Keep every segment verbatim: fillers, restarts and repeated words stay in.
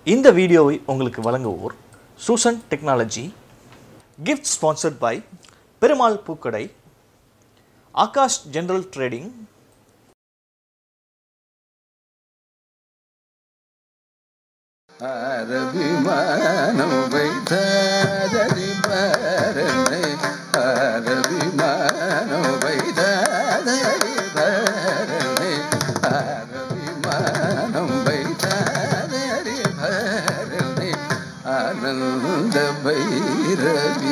இந்த வீடியோவை உங்களுக்கு வழங்குவோர் Susan technology. Gift sponsored by Perumal பூக்கடை, ஆகாஷ் ஜெனரல் ட்ரேடிங், அரபிமானம் வைத்தாதரி பரணை, அரபிமானம் வைத்தாதரி பரணை, அரபிமானம் வைத்தாதரி பரணை, ஆனந்த பைரவி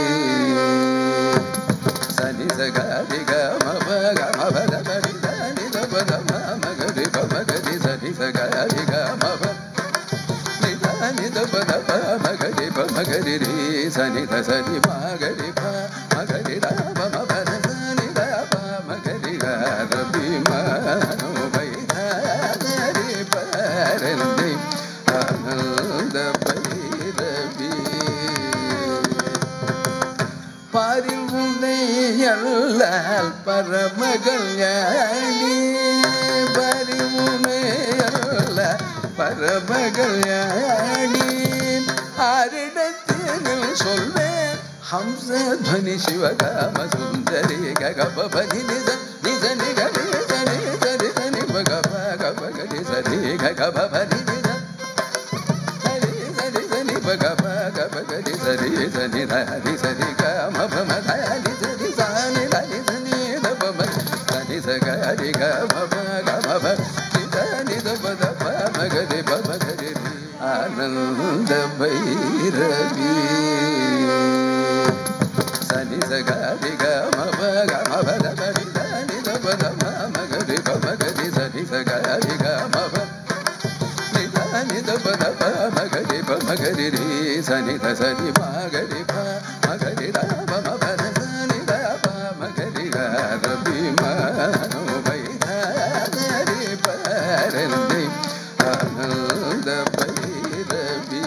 சனி சகாரி கமப கமபத பரிதனி தபத மகரி பமகரி சனி சகாரி கமப பத மகரி பமகரி ரீ சனி தசனி மகரி ப மகரி ராம மபரசனி ராம மகரி ரபிமானோ வைதாரி பரந்தி ஆனந்த பைரவி பாரில் உன்னையல்லால் பரமகள் ஞானி, பாரில் உன்னையல்லால் பரமகள் ஞானி, ஆரிடத்தில் சொல்வேன் ஹம்சத்வனி சிவகாம சுந்தரி ககபபனி நித நித நிகரி சரி சரி சனி பகப கபகரி சரி ககபபனி நித சரி சரி சனி பகப கபகரி சரி சனி ஹரி சரி கமபம ஹரி சரி சானி ஹரி சனி தபம சனி சகரி கமப கமப நித பத மகரி பமகரி ஆனந்த பைரவி சனி சகரி கமப கமபத பரிதனி தபத மகரி பமகரி சனி சகரி கமப நிதனி தபத மகரி பமகரி ரீ சனி தசனி மகரி ப மகரி ராம மபரசனி ராம மகரி ரபிமானோ வைதாரி பரந்தி ஆனந்த பைரவி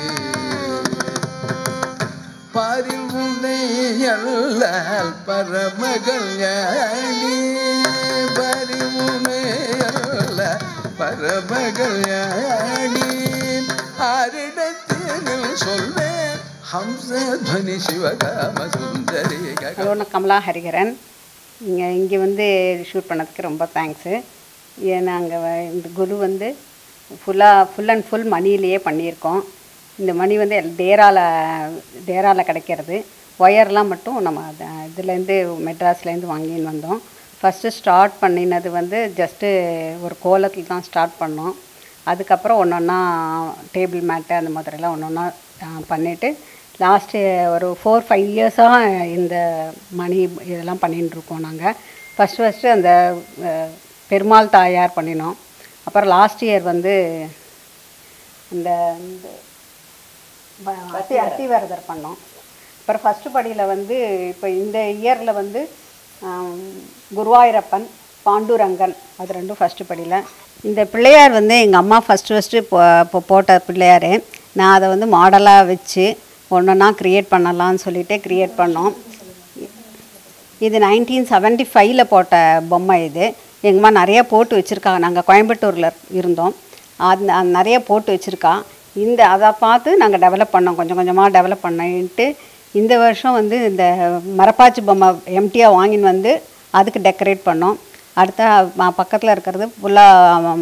பாரில் உன்னையல்லால் பரமகள் ஞானி, பாரில் உன்னையல்லால் பரமகள் ஞானி, ஆரிடத்தில் சொல்வேன் ஹம்சத்வனி சிவகாம சுந்தரி. ஹலோ, நான் கமலா ஹரிஹரன். இங்கே இங்கே வந்து ஷூட் பண்ணதுக்கு ரொம்ப தேங்க்ஸு. நாங்கள் இந்த குரு வந்து ஃபுல்லாக ஃபுல் அண்ட் ஃபுல் மணிலேயே பண்ணியிருக்கோம். இந்த மணி வந்து டேராவில் டேராவில் கிடைக்கிறது. ஒயர்லாம் மட்டும் நம்ம இதுலேருந்து மெட்ராஸ்லேருந்து வாங்கின்னு வந்தோம். ஃபஸ்ட்டு ஸ்டார்ட் பண்ணினது வந்து ஜஸ்ட்டு ஒரு கோலத்தில் தான் ஸ்டார்ட் பண்ணோம். அதுக்கப்புறம் ஒன்று ஒன்றா டேபிள் மேட்டு அந்த மாதிரிலாம் ஒன்று ஒன்றா பண்ணிவிட்டு லாஸ்ட்டு ஒரு ஃபோர் ஃபைவ் இயர்ஸாக இந்த மணி இதெல்லாம் பண்ணிகிட்டுருக்கோம். நாங்கள் ஃபஸ்ட்டு ஃபஸ்ட்டு அந்த பெருமாள் தாயார் பண்ணினோம். அப்புறம் லாஸ்ட் இயர் வந்து இந்த அத்தி அத்திவரதர் பண்ணோம். அப்புறம் ஃபஸ்ட்டு படியில் வந்து இப்போ இந்த இயரில் வந்து குருவாயூரப்பன், பாண்டுரங்கன், அது ரெண்டும் ஃபஸ்ட்டு படியில். இந்த பிள்ளையார் வந்து எங்கள் அம்மா ஃபஸ்ட்டு ஃபஸ்ட்டு இப்போ போட்ட பிள்ளையார். நான் அதை வந்து மாடலாக வச்சு ஒன்று ஒன்றா க்ரியேட் பண்ணலான்னு சொல்லிவிட்டு க்ரியேட் பண்ணோம். இது நைன்டீன் செவன்ட்டி ஃபைவ்ல போட்ட பொம்மை. இது எங்கள் அம்மா நிறைய போட்டு வச்சுருக்காங்க. நாங்கள் கோயம்புத்தூரில் இருந்தோம். அது நிறைய போட்டு வச்சுருக்கா. இந்த அதை பார்த்து நாங்கள் டெவலப் பண்ணோம், கொஞ்சம் கொஞ்சமாக டெவலப் பண்ணிட்டு இந்த வருஷம் வந்து இந்த மரப்பாச்சி பொம்மை எம்டியாக வாங்கின்னு வந்து அதுக்கு டெக்கரேட் பண்ணோம். அடுத்த பக்கத்தில் இருக்கிறது ஃபுல்லாக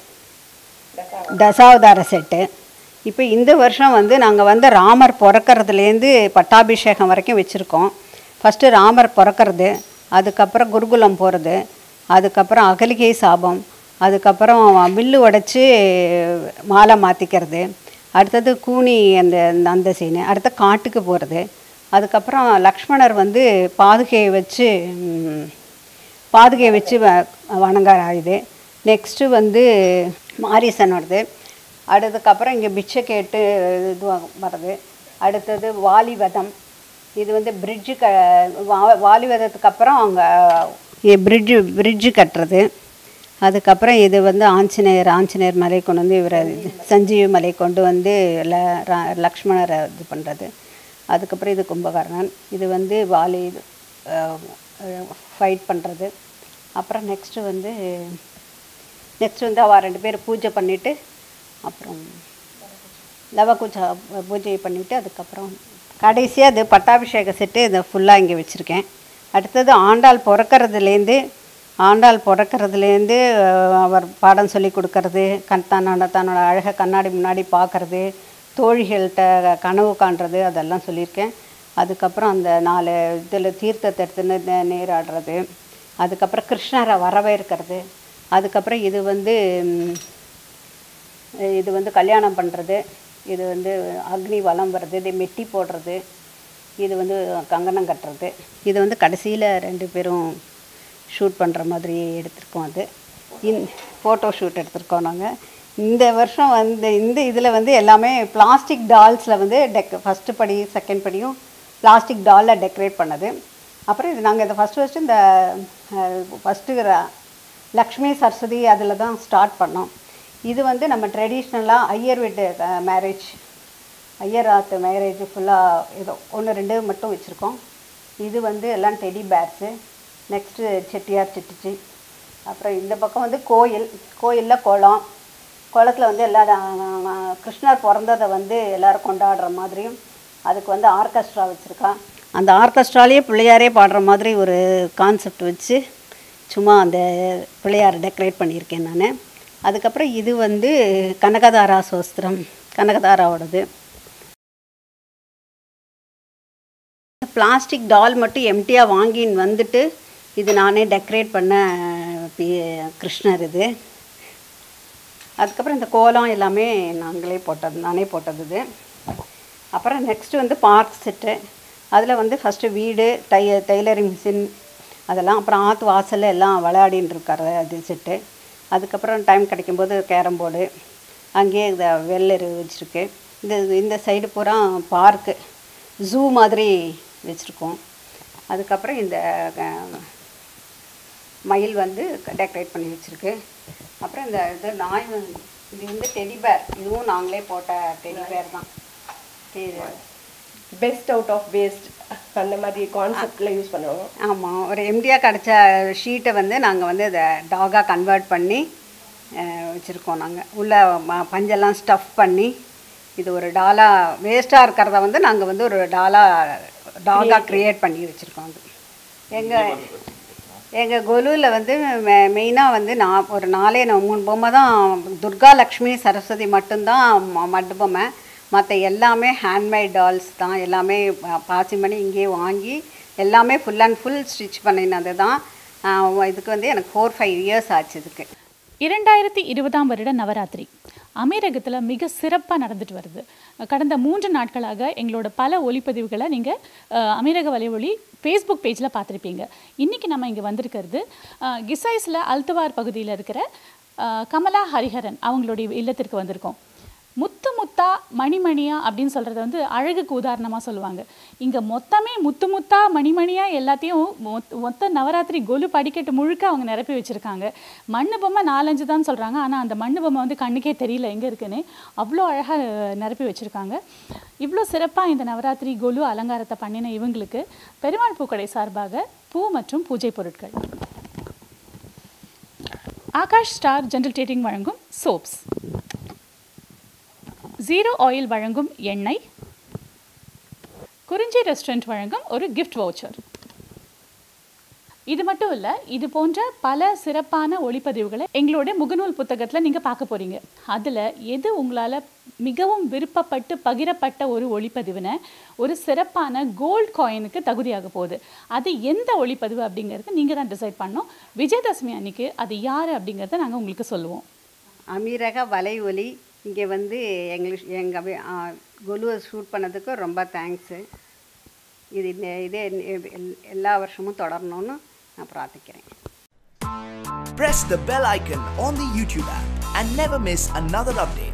தசாவதார செட்டு. இப்போ இந்த வருஷம் வந்து நாங்கள் வந்து ராமர் பிறக்கிறதுலேருந்து பட்டாபிஷேகம் வரைக்கும் வச்சுருக்கோம். ஃபஸ்ட்டு ராமர் பிறக்கிறது, அதுக்கப்புறம் குருகுலம் போகிறது, அதுக்கப்புறம் அகலிகை சாபம், அதுக்கப்புறம் வில்லு உடச்சி மாலை மாற்றிக்கிறது, அடுத்தது கூனி அந்த அந்த சீனு, அடுத்த காட்டுக்கு போகிறது, அதுக்கப்புறம் லக்ஷ்மணர் வந்து பாதுகையை வச்சு பாதுகையை வச்சு வணங்குற இது. நெக்ஸ்ட்டு வந்து மாரீசன் வருது. அடுத்ததுக்கப்புறம் இங்கே பிச்சை கேட்டு இது வருது. அடுத்தது வாலிவதம். இது வந்து பிரிட்ஜு க வா வாலிவதத்துக்கு அப்புறம் அவங்க பிரிட்ஜு பிரிட்ஜு கட்டுறது. அதுக்கப்புறம் இது வந்து ஆஞ்சநேயர் ஆஞ்சநேயர் மலை கொண்டு வந்து இவரை சஞ்சீவி மலை கொண்டு வந்து ல லக்ஷ்மணரை இது பண்ணுறது. அதுக்கப்புறம் இது கும்பகர்ணன். இது வந்து வாலி ஃபைட் பண்ணுறது. அப்புறம் நெக்ஸ்ட்டு வந்து நெக்ஸ்ட் வந்து அவள் ரெண்டு பேர் பூஜை பண்ணிவிட்டு அப்புறம் லவகுச்சா பூஜை பண்ணிவிட்டு அதுக்கப்புறம் கடைசியாக அது பட்டாபிஷேக செட்டு இதை ஃபுல்லாக இங்கே வச்சுருக்கேன். அடுத்தது ஆண்டாள் பிறக்கிறதுலேருந்து ஆண்டாள் பிறக்கிறதுலேருந்து அவர் பாடம் சொல்லி கொடுக்கறது, கண் தன்னோட தன்னோட அழகை கண்ணாடி முன்னாடி பார்க்குறது, தோழிகள்கிட்ட கனவு காண்றது அதெல்லாம் சொல்லியிருக்கேன். அதுக்கப்புறம் அந்த நாலு இதில் தீர்த்தத்தை எடுத்துன்னு நீராடுறது, அதுக்கப்புறம் கிருஷ்ணரை வரவேற்கிறது, அதுக்கப்புறம் இது வந்து இது வந்து கல்யாணம் பண்ணுறது, இது வந்து அக்னி வலம் வர்றது, இது மெட்டி போடுறது, இது வந்து கங்கணம் கட்டுறது, இது வந்து கடைசியில் ரெண்டு பேரும் ஷூட் பண்ணுற மாதிரி எடுத்திருக்கோம். அது இன் ஃபோட்டோ ஷூட் எடுத்திருக்கோம் நாங்கள். இந்த வருஷம் வந்து இந்த இதில் வந்து எல்லாமே பிளாஸ்டிக் டால்ஸில் வந்து டெக் ஃபஸ்ட்டு படி செகண்ட் படியும் பிளாஸ்டிக் டாலில் டெக்கரேட் பண்ணது. அப்புறம் இது நாங்கள் இந்த ஃபஸ்ட்டு ஃபஸ்ட்டு இந்த ஃபஸ்ட்டு லக்ஷ்மி சரஸ்வதி அதில் தான் ஸ்டார்ட் பண்ணோம். இது வந்து நம்ம ட்ரெடிஷ்னலாக ஐயர் வீட்டு மேரேஜ், ஐயர் ஆத்து மேரேஜ் ஃபுல்லாக ஏதோ ஒன்று ரெண்டு மட்டும் வச்சுருக்கோம். இது வந்து எல்லாம் டெடி பேர்ஸு. நெக்ஸ்ட்டு செட்டியார் சிட்டிச்சி. அப்புறம் இந்த பக்கம் வந்து கோயில், கோயிலில் குளம், குளத்தில் வந்து எல்லா கிருஷ்ணர் பிறந்ததை வந்து எல்லோரும் கொண்டாடுற மாதிரியும் அதுக்கு வந்து ஆர்கெஸ்ட்ரா வச்சுருக்கான். அந்த ஆர்கெஸ்ட்ராலேயே பிள்ளையாரே பாடுற மாதிரி ஒரு கான்செப்ட் வச்சு சும்மா அந்த பிள்ளையார் டெக்கரேட் பண்ணியிருக்கேன் நான். அதுக்கப்புறம் இது வந்து கனகதாரா சோஸ்திரம், கனகதாராவோடது. பிளாஸ்டிக் டால் மட்டும் எம்டியாக வாங்கின்னு வந்துட்டு இது நானே டெக்கரேட் பண்ண கிருஷ்ணர் இது. அதுக்கப்புறம் இந்த கோலம் எல்லாமே நாங்களே போட்டது, நானே போட்டது இது. அப்புறம் நெக்ஸ்ட்டு வந்து பார்க் செட்டு. அதில் வந்து ஃபஸ்ட்டு வீடு, டை டெய்லரிங் மிஷின் அதெல்லாம், அப்புறம் ஆற்று வாசலில் எல்லாம் விளையாடின்னு இருக்காரு அது செட்டு. அதுக்கப்புறம் டைம் கிடைக்கும்போது கேரம் போர்டு, அங்கேயே இந்த வெள்ளரு வச்சுருக்கு. இந்த இந்த சைடு பூரா பார்க்கு, ஜூ மாதிரி வச்சுருக்கோம். அதுக்கப்புறம் இந்த மயில் வந்து டெக்கரேட் பண்ணி வச்சுருக்கு. அப்புறம் இந்த இது நாய் வந்து இது வந்து டெடி பேர், இதுவும் நாங்களே போட்ட டெடி பேர் தான். பெஸ்ட் அவுட் ஆஃப் வேஸ்ட் அந்த மாதிரி கான்செப்டில் யூஸ் பண்ணுவோம். ஆமாம், ஒரு எம்டியாக கிடச்ச ஷீட்டை வந்து நாங்கள் வந்து அதை டாகாக கன்வெர்ட் பண்ணி வச்சுருக்கோம். நாங்கள் உள்ளே பஞ்செல்லாம் ஸ்டஃப் பண்ணி இது ஒரு டாலாக வேஸ்ட்டாக இருக்கிறத வந்து நாங்கள் வந்து ஒரு டாலாக டாகாக க்ரியேட் பண்ணி வச்சுருக்கோம். அது எங்கள் எங்கள் கொலுவில் வந்து மெ மெயினாக வந்து நான் ஒரு நாலே மூணு பொம்மை தான், துர்கா லக்ஷ்மி சரஸ்வதி மட்டும்தான் மட்டு பொம்மை. மற்ற எல்லாமே ஹேண்ட்மேட் டால்ஸ் தான். எல்லாமே பாசிமணி இங்கேயே வாங்கி எல்லாமே ஃபுல் அண்ட் ஃபுல் ஸ்டிச் பண்ணினது தான். இதுக்கு வந்து எனக்கு ஃபோர் ஃபைவ் இயர்ஸ் ஆச்சு. இதுக்கு இரண்டாயிரத்தி இருபதாம் வருட நவராத்திரி அமீரகத்தில் மிக சிறப்பாக நடந்துட்டு வருது. கடந்த மூன்று நாட்களாக எங்களோட பல ஒளிப்பதிவுகளை நீங்கள் அமீரக வலைவொலி ஃபேஸ்புக் பேஜில் பார்த்துருப்பீங்க. இன்றைக்கி நம்ம இங்கே வந்திருக்கிறது கிசைஸில் அல்துவார் பகுதியில் இருக்கிற கமலா ஹரிஹரன் அவங்களுடைய இல்லத்திற்கு வந்திருக்கோம். முத்து முத்தா மணிமணியா அப்படின்னு சொல்கிறது வந்து அழகுக்கு உதாரணமாக சொல்லுவாங்க. இங்கே மொத்தமே முத்து முத்தா மணிமணியாக எல்லாத்தையும் மொத்த நவராத்திரி கொலு படிக்கட்டு முழுக்க அவங்க நிரப்பி வச்சுருக்காங்க. மண்ணு பொம்மை நாலஞ்சு தான் சொல்கிறாங்க, ஆனால் அந்த மண்ணு பொம்மை வந்து கண்ணுக்கே தெரியல எங்கே இருக்குன்னு, அவ்வளோ அழகாக நிரப்பி வச்சுருக்காங்க. இவ்வளோ சிறப்பாக இந்த நவராத்திரி கொலு அலங்காரத்தை பண்ணின இவங்களுக்கு பெருமாள் பூக்கடை சார்பாக பூ மற்றும் பூஜை பொருட்கள், ஆகாஷ் ஸ்டார் ஜென்ரல் ட்ரேடிங் வழங்கும் சோப்ஸ், ஜீரோ ஆயில் வழங்கும் எண்ணெய், குறிஞ்சி ரெஸ்டாரண்ட் வழங்கும் ஒரு கிஃப்ட் வவுச்சர். இது மட்டும் இல்லை, இது போன்ற பல சிறப்பான ஒளிப்பதிவுகளை எங்களோட முகநூல் புத்தகத்தில் நீங்கள் பார்க்க போகிறீங்க. அதில் எது உங்களால் மிகவும் விருப்பப்பட்டு பகிரப்பட்ட ஒரு ஒளிப்பதிவுன ஒரு சிறப்பான கோல்டு காயினுக்கு தகுதியாக போகுது. அது எந்த ஒளிப்பதிவு அப்படிங்கிறது நீங்கள் தான் டிசைட் பண்ணோம். விஜயதசமி அன்னைக்கு அது யார் அப்படிங்கிறத நாங்கள் உங்களுக்கு சொல்லுவோம். அமீரக வலை ஒலி இங்கே வந்து எங்களுக்கு எங்கள் கொலுவை ஷூட் பண்ணதுக்கு ரொம்ப தேங்க்ஸு. இது இதே எல்லா வருஷமும் தொடரணும்னு நான் பிரார்த்திக்கிறேன். Press the bell icon on the YouTube app and never miss another update.